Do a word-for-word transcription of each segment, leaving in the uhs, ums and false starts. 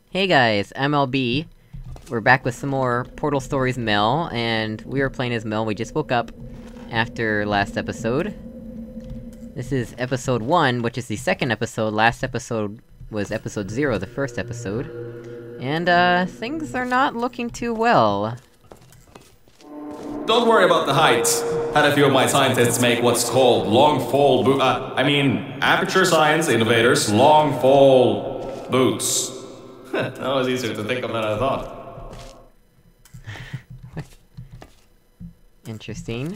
Hey guys, M L B. We're back with some more Portal Stories Mel, and we were playing as Mel. We just woke up after last episode. This is episode one, which is the second episode. Last episode was episode zero, the first episode. And, uh, things are not looking too well. Don't worry about the height. Had a few of my scientists make what's called long-fall bo- uh, I mean, aperture science innovators, long-fall boots. That was easier to think of than I thought. Interesting.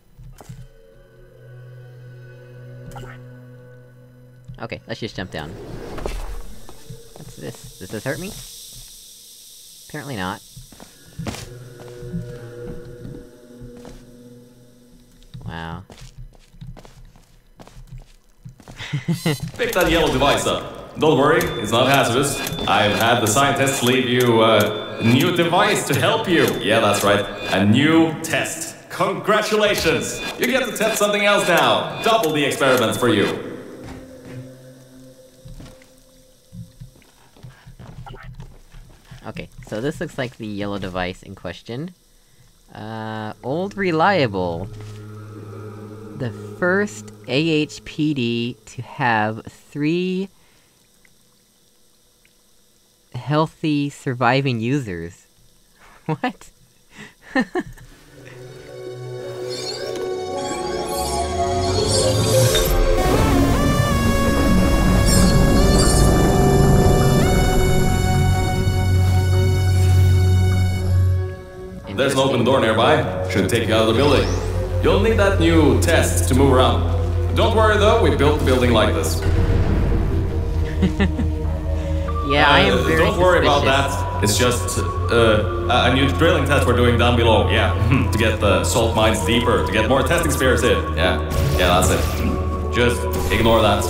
Okay, let's just jump down. What's this? Does this hurt me? Apparently not. Wow. Pick that yellow device up. Don't worry, it's not hazardous. I've had the scientists leave you uh, a new device to help you. Yeah, that's right. A new test. Congratulations! You get to test something else now. Double the experiments for you. Okay, so this looks like the yellow device in question. Uh, old reliable. The first A H P D to have three healthy surviving users. What? There's an open door nearby. Should take you out of the building. You'll need that new test to move around. Don't worry though, we built the building like this. Yeah, uh, I am very Don't worry suspicious. about that. It's just uh, a new drilling test we're doing down below. Yeah, to get the salt mines deeper, to get more testing spheres in. Yeah, yeah, that's it. Just ignore that.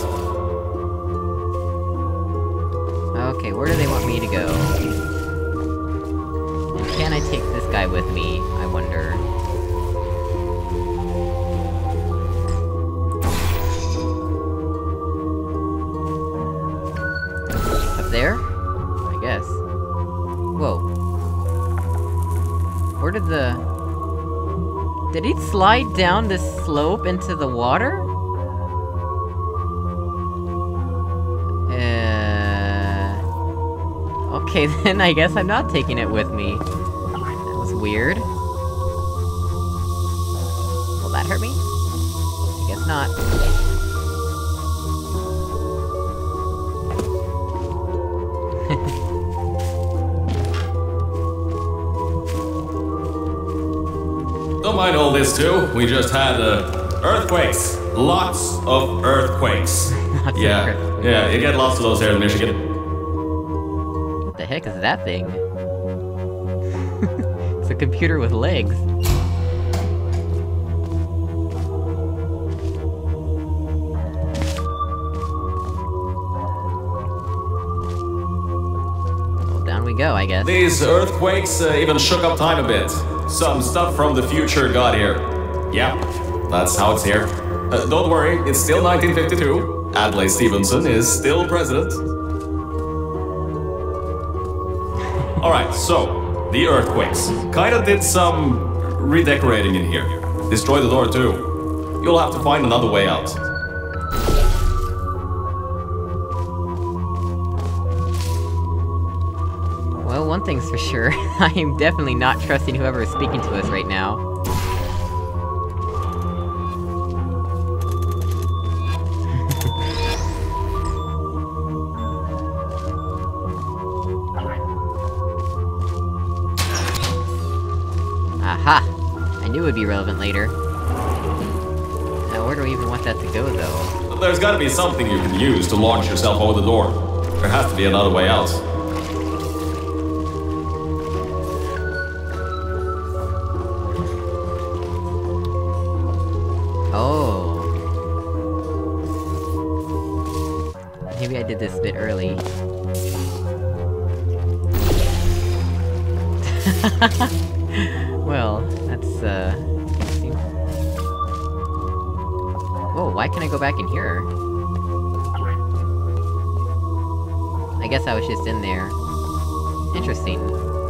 Okay, where do they want me to go? And can I take this guy with me, I wonder? Up there? I guess. Whoa. Where did the... Did he slide down this slope into the water? Okay, then I guess I'm not taking it with me. That was weird. Will that hurt me? I guess not. Don't mind all this too. We just had uh, earthquakes. Lots of earthquakes. Lots yeah, of earthquakes. yeah, you get lots of those here in Michigan. What the heck is that thing? It's a computer with legs. Well, down we go, I guess. These earthquakes uh, even shook up time a bit. Some stuff from the future got here. Yeah, that's how it's here. Uh, don't worry, it's still nineteen fifty-two. Adlai Stevenson is still president. Alright, so, the earthquakes. Kinda did some redecorating in here. Destroy the door too. You'll have to find another way out. Well, one thing's for sure. I am definitely not trusting whoever is speaking to us right now. Aha! I knew it would be relevant later. Now, where do I even want that to go, though? There's gotta be something you can use to launch yourself over the door. There has to be another way out. Oh. Maybe I did this a bit early. Well, that's, uh... interesting. Whoa, why can't I go back in here? I guess I was just in there. Interesting.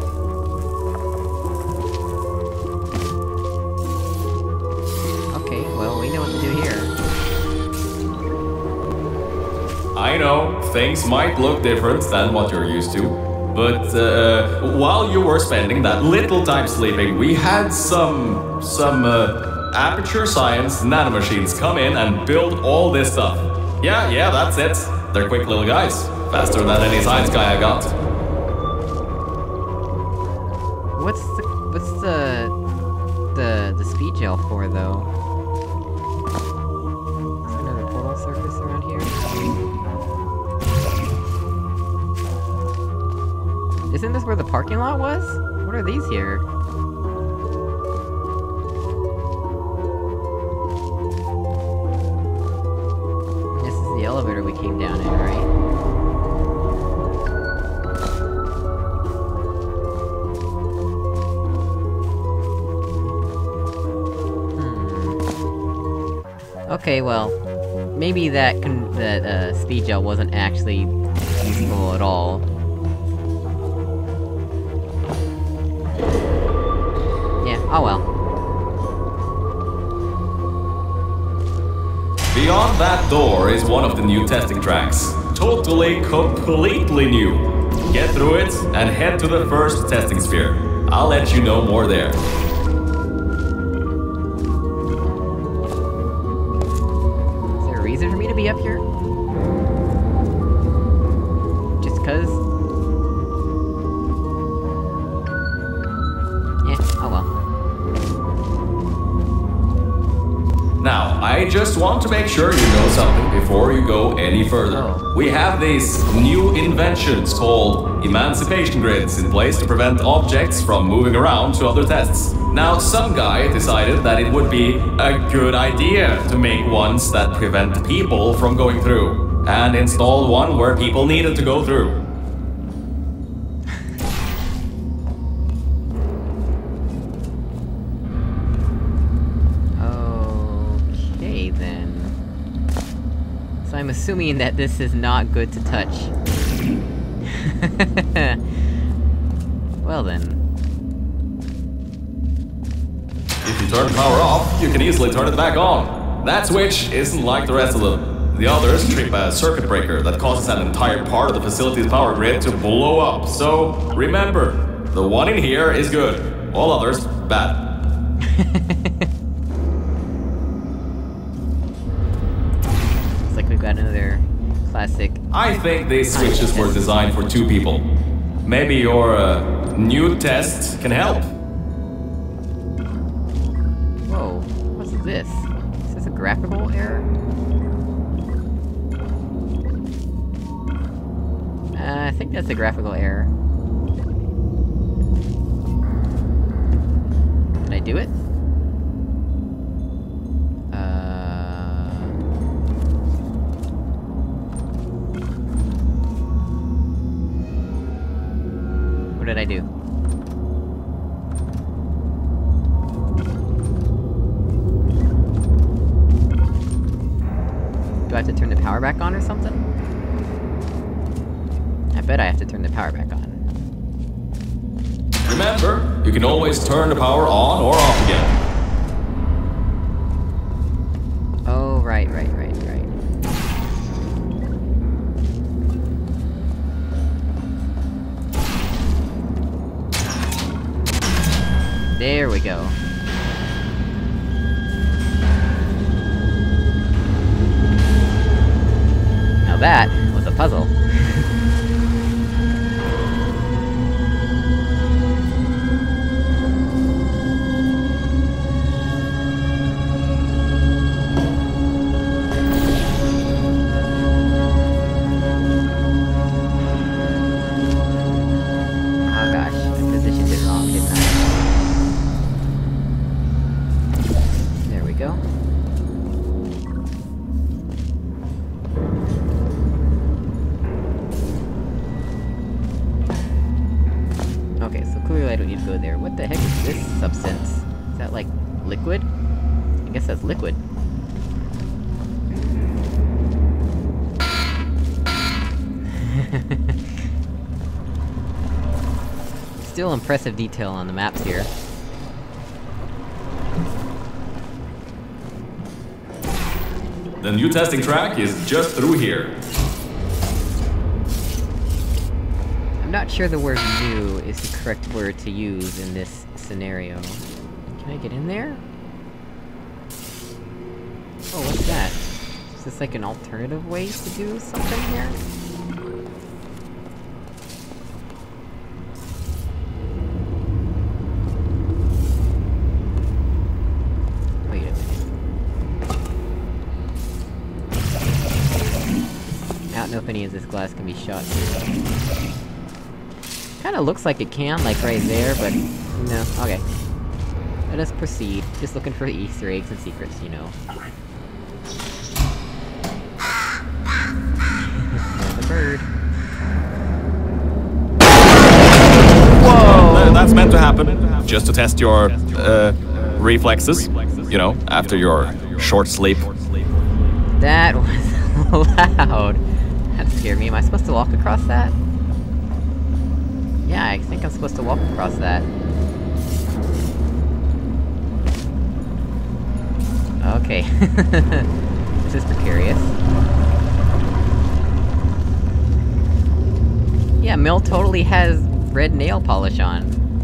Okay, well, we know what to do here. I know, things might look different than what you're used to, but uh, while you were spending that little time sleeping, we had some... some, uh, Aperture Science nanomachines come in and build all this stuff. Yeah, yeah, that's it. They're quick little guys. Faster than any science guy I got. What's the... what's the... the... the speed gel for, though? Is there another portal surface around here? Isn't this where the parking lot was? What are these here? This is the elevator we came down in, right? Hmm. Okay, well... maybe that con- that, uh, speed gel wasn't actually useful at all. Oh well. Beyond that door is one of the new testing tracks. Totally, completely new. Get through it, and head to the first testing sphere. I'll let you know more there. Is there a reason for me to be up here? Just cause? Yeah, oh well. Now, I just want to make sure you know something before you go any further. Oh. We have these new inventions called emancipation grids in place to prevent objects from moving around to other tests. Now, some guy decided that it would be a good idea to make ones that prevent people from going through, and installed one where people needed to go through. I'm assuming that this is not good to touch. Well then. If you turn the power off, you can easily turn it back on. That switch isn't like the rest of them. The others trip a circuit breaker that causes an entire part of the facility's power grid to blow up. So, remember, the one in here is good. All others, bad. We've got another classic... I think these switches were designed for two people. Maybe your uh, new test can help. Whoa, what's this? Is this a graphical error? Uh, I think that's a graphical error. Did I do it? What did I do? Do I have to turn the power back on or something? I bet I have to turn the power back on. Remember, you can always turn the power on or off again. Oh, right, right, right, right. There we go. Now that was a puzzle. Oh gosh, I positioned it wrong, didn't I? There we go. Okay, so clearly I don't need to go there. What the heck is this substance? Is that like liquid? I guess that's liquid. Still impressive detail on the maps here. The new testing track is just through here. I'm not sure the word new is the correct word to use in this scenario. Can I get in there? Oh, what's that? Is this like an alternative way to do something here? Wait a minute. I don't know if any of this glass can be shot through. Kinda looks like it can, like right there, but... no, okay. Let us proceed. Just looking for Easter eggs and secrets, you know. There's a bird. Whoa! That's meant to happen. Just to test your, uh, reflexes. You know, after your short sleep. That was loud. That scared me. Am I supposed to walk across that? Yeah, I think I'm supposed to walk across that. Okay. This is precarious. Yeah, Mill totally has red nail polish on.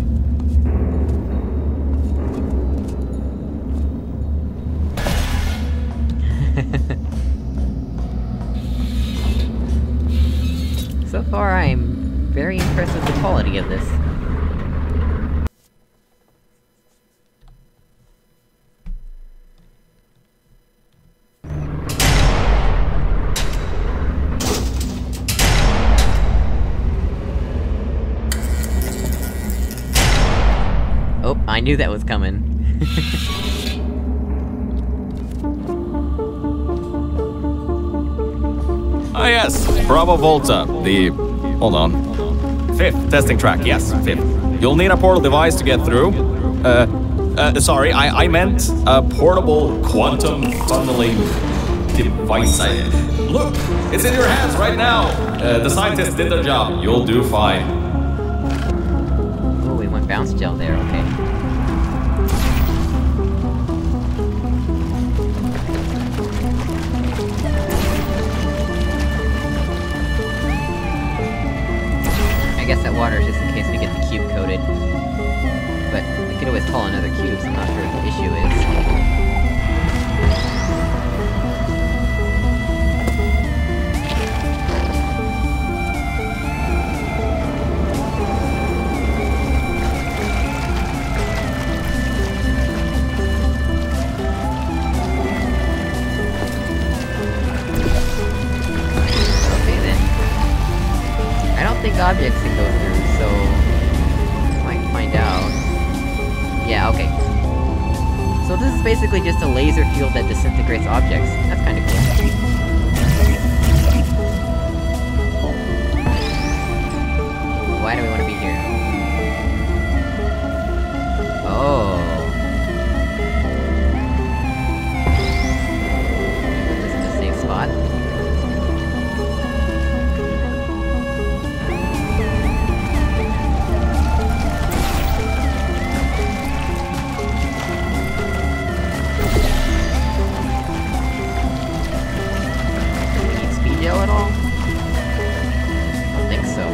So far, I'm very impressed with the quality of this. Oh, I knew that was coming. Ah yes, Bravo Volta, the... hold on. Fifth testing track, yes, fifth. You'll need a portal device to get through. Uh, uh, sorry, I, I meant a portable quantum tunneling device. I, look, it's in your hands right now. Uh, the scientists did their job. You'll do fine. Oh, we went bounce gel there, okay. I guess that water is just in case we get the cube coated. But we could always call another cube, so I'm not sure what the issue is. Objects can go through, so... might find out. Yeah, okay. So this is basically just a laser field that disintegrates objects. That's kinda cool. Why do we want to be here? Oh... This is a safe spot. At all? I don't think so.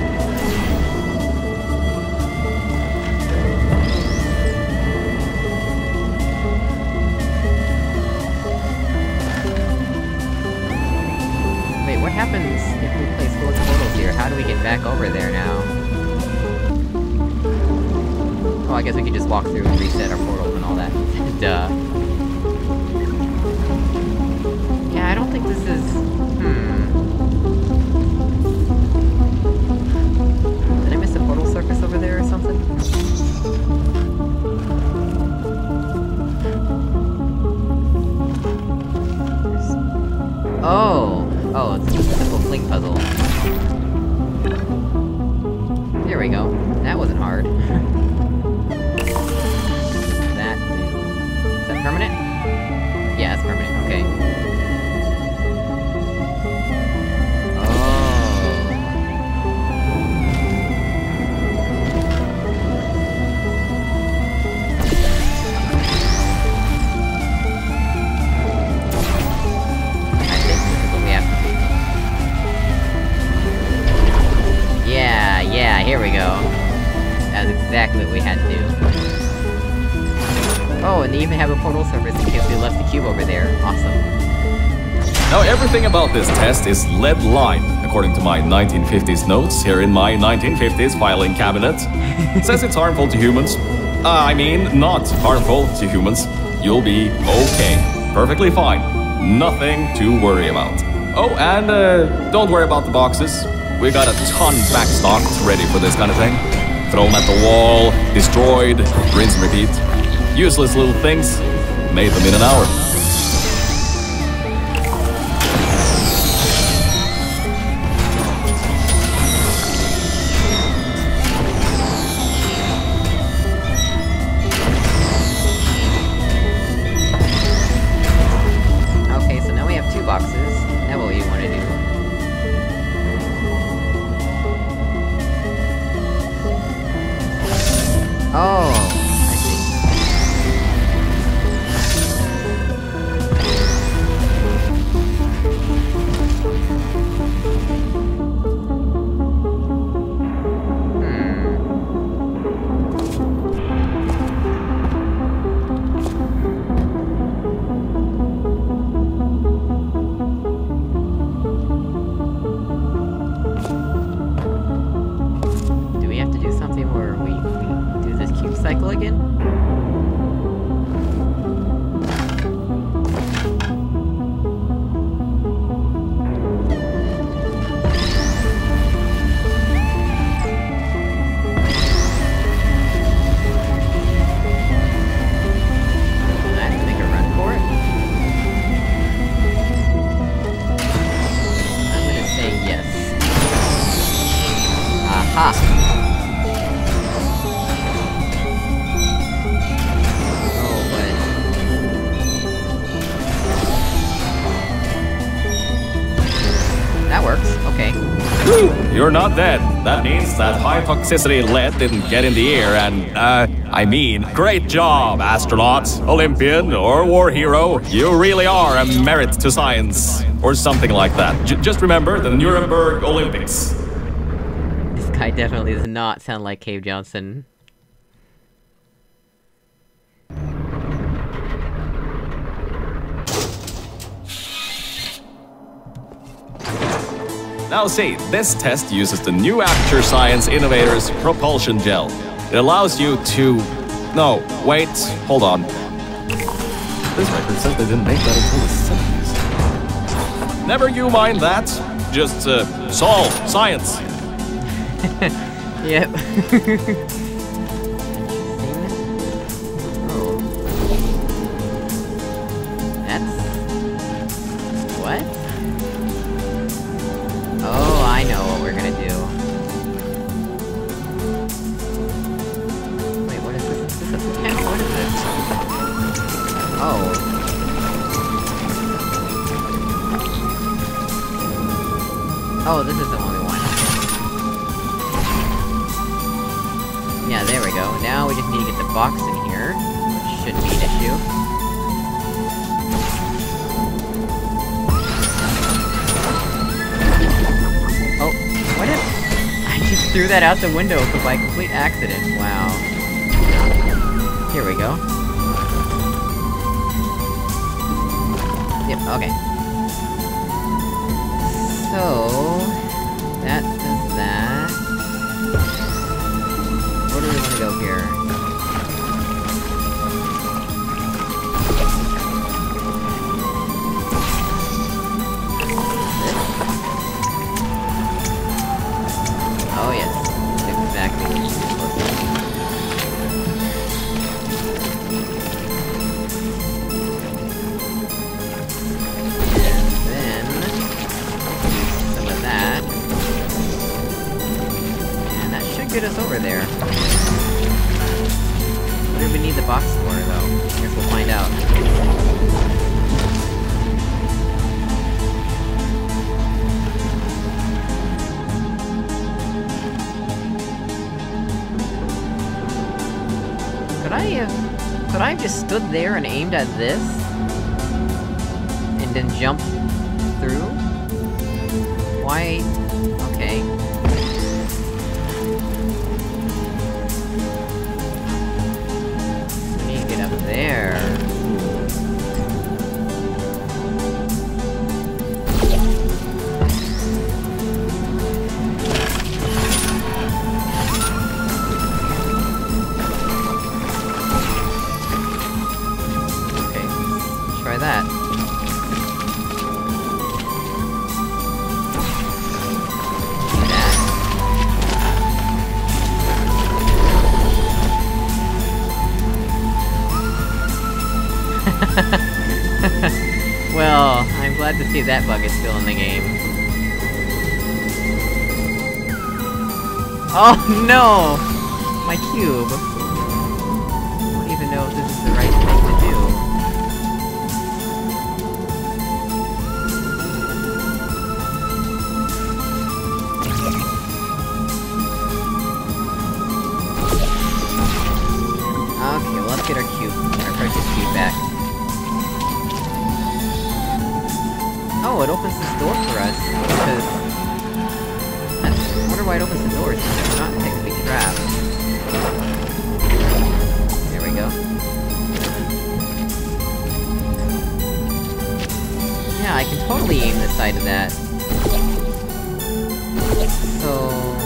Wait, what happens if we place both portals here? How do we get back over there now? Oh, I guess we could just walk through and reset our portals and all that. Duh. Yeah, I don't think this is... hmm... surface over there or something? Oh! Oh, it's just a simple fling puzzle. There we go. That wasn't hard. That do? Is that permanent? Yeah, it's permanent, okay. exactly what we had to do. Oh, and they even have a portal surface in case we left the cube over there. Awesome. Now, everything about this test is lead line, according to my nineteen fifties notes here in my nineteen fifties filing cabinet. It says it's harmful to humans. Uh, I mean, not harmful to humans. You'll be okay. Perfectly fine. Nothing to worry about. Oh, and uh, don't worry about the boxes. We got a ton backstocked ready for this kind of thing. Throw them at the wall, destroyed, rinse and repeat. Useless little things, made them in an hour. Okay, so now we have two boxes. Now what do you want to do? Oh, I see. Do we have to do something where we, we do this cube cycle again? I have to make a run for it? I'm gonna say yes. Aha! Oh, but... That works, okay. Whew, you're not dead. That means that high toxicity lead didn't get in the air and, uh, I mean, great job, astronaut, Olympian, or war hero. You really are a merit to science. Or something like that. J just remember the Nuremberg Olympics. This guy definitely does not sound like Cave Johnson. Now see, this test uses the new Aperture Science Innovators Propulsion Gel. It allows you to... No, wait, hold on. This record says they didn't make that until the seventies. Never you mind that. Just, uh, solve science. Yep. Oh. That's... What? Oh, I know what we're gonna do. Wait, what is this? Is this a panel? What is this? Oh. Oh, this is the one we want. Yeah, there we go. Now we just need to get the box in here, which shouldn't be an issue. Oh, what if... I just threw that out the window by complete accident. Wow. Here we go. Yep, okay. So... that does that... Where do we wanna go here? This? Oh yes, exactly what it's supposed to be. And then... some of that. And that should get us over there. What do we need the box for, though? I guess we'll find out. Could I have... Could I have just stood there and aimed at this? And then jumped through? Why... Okay. See, that bug is still in the game. Oh no! My cube! I don't even know if this is the right thing to do. Okay, well, let's get our cube, our precious cube back. Oh, it opens this door for us, because... I wonder why it opens the doors, since it's not technically trapped. There we go. Yeah, I can totally aim the side of that. So...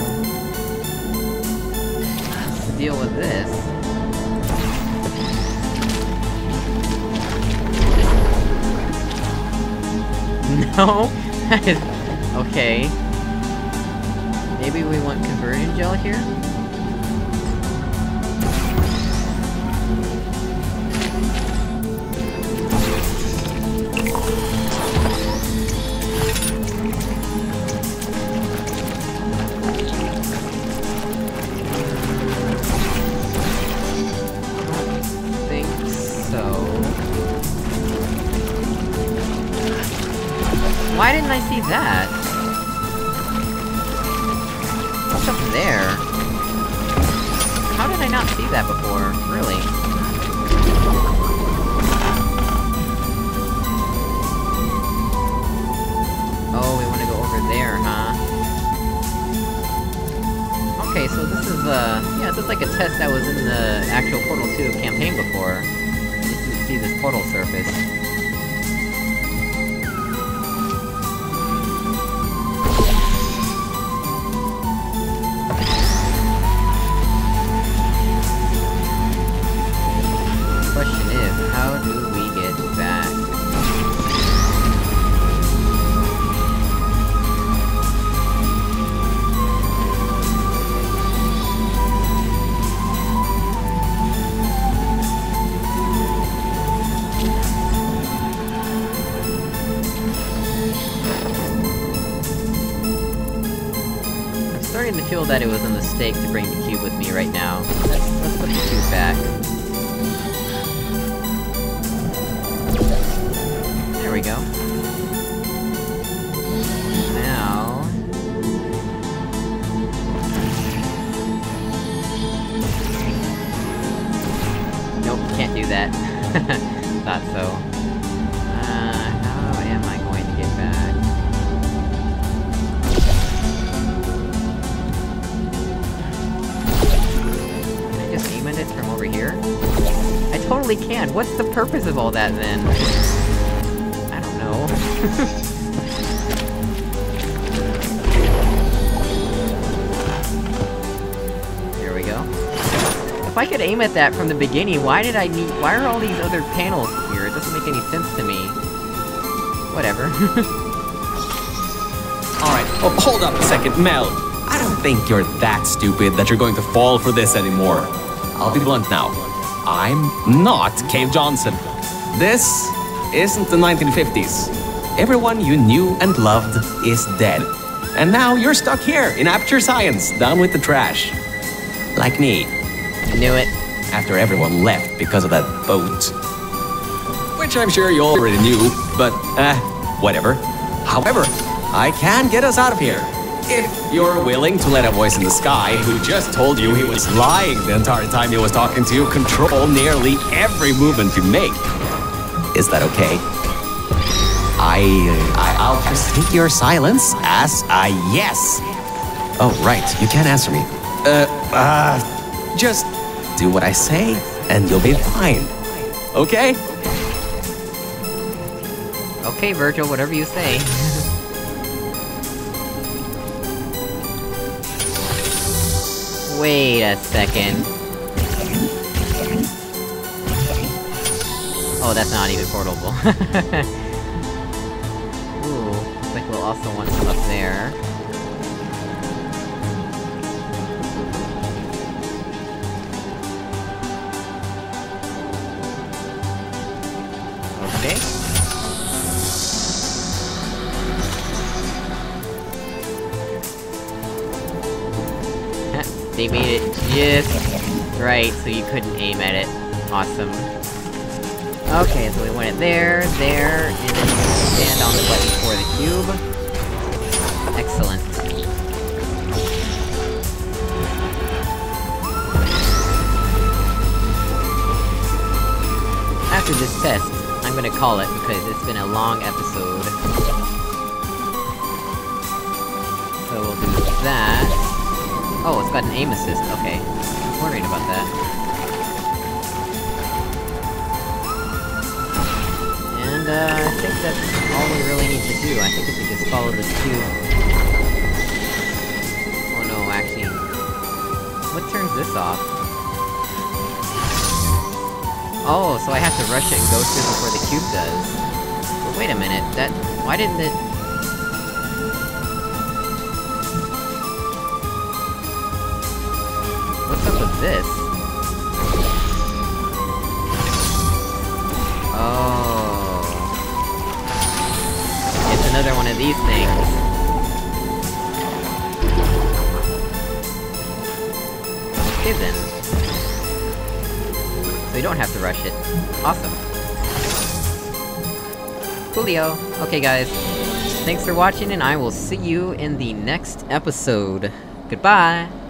What's the deal with this? No? That is... okay. Maybe we want conversion gel here? I think so. Why didn't I see that? What's up there? How did I not see that before? Really? Oh, we wanna go over there, huh? Okay, so this is, uh... yeah, this is like a test that was in the actual Portal two campaign before. Just to see this portal surface. Question is, how do we get back? I'm starting to feel that it was a mistake to bring the cube with me right now. Let's, let's put the cube back. There we go. Now... Nope, can't do that. Thought so. Uh, how am I going to get back? Can I just aim at it from over here? I totally can! What's the purpose of all that, then? I don't know. There we go. If I could aim at that from the beginning, why did I need- why are all these other panels here? It doesn't make any sense to me. Whatever. Alright, oh, hold up a second, Mel. I don't think you're that stupid that you're going to fall for this anymore. I'll be blunt now. I'm not Cave Johnson. This isn't the nineteen fifties. Everyone you knew and loved is dead. And now you're stuck here in Aperture Science, down with the trash. Like me. I knew it. After everyone left because of that boat. Which I'm sure you already knew, but, eh, whatever. However, I can get us out of here. If you're willing to let a voice in the sky who just told you he was lying the entire time he was talking to you control nearly every movement you make. Is that okay? I, I I'll just take your silence as a yes. Oh, right, you can't answer me. Uh, uh, just do what I say, and you'll be fine. Okay? Okay, Virgil, whatever you say. Wait a second. Oh, that's not even portable. Ooh, looks like we'll also want some up there. Okay. they made it just right so you couldn't aim at it. Awesome. Okay, so we want it there, there, and then you stand on the button for the cube. Excellent. After this test, I'm gonna call it because it's been a long episode. So we'll do that. Oh, it's got an aim assist, okay. I was wondering about that. And, uh, I think that's all we really need to do. I think if we just follow this cube... Oh no, actually... What turns this off? Oh, so I have to rush it and go through before the cube does. But wait a minute, that... Why didn't it... What's up with this? Oh... It's another one of these things. Okay then. So you don't have to rush it. Awesome. Coolio. Okay guys, thanks for watching and I will see you in the next episode. Goodbye!